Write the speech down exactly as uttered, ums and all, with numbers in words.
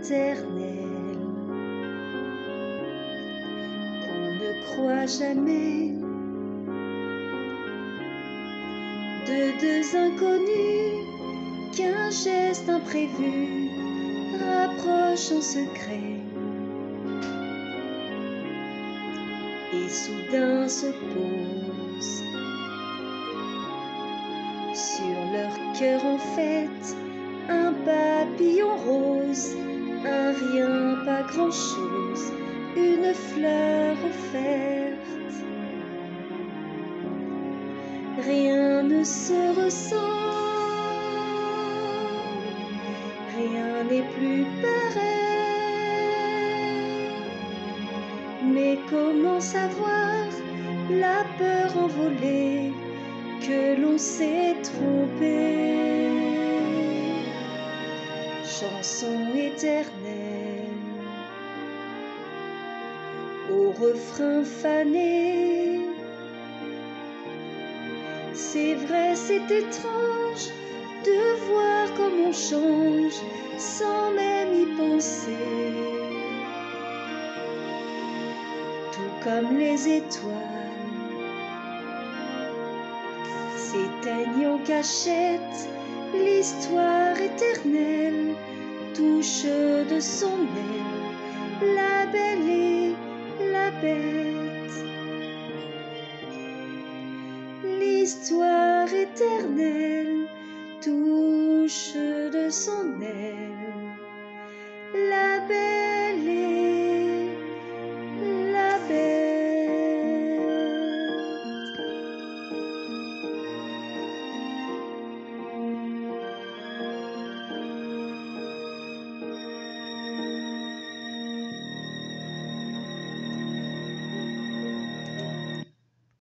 éternel qu'on ne croit jamais, de deux inconnus qu'un geste imprévu rapproche en secret et soudain se pose sur leur cœur en fête un papillon rose, un rien, pas grand-chose, une fleur offerte. Rien ne se ressemble, rien n'est plus pareil. Mais comment savoir la peur envolée que l'on s'est trompé? Chanson éternelle, au refrain fané. C'est vrai, c'est étrange de voir comme on change sans même y penser. Tout comme les étoiles s'éteignent en cachette, l'histoire éternelle touche de son aile la belle et la bête. L'histoire éternelle touche de son aile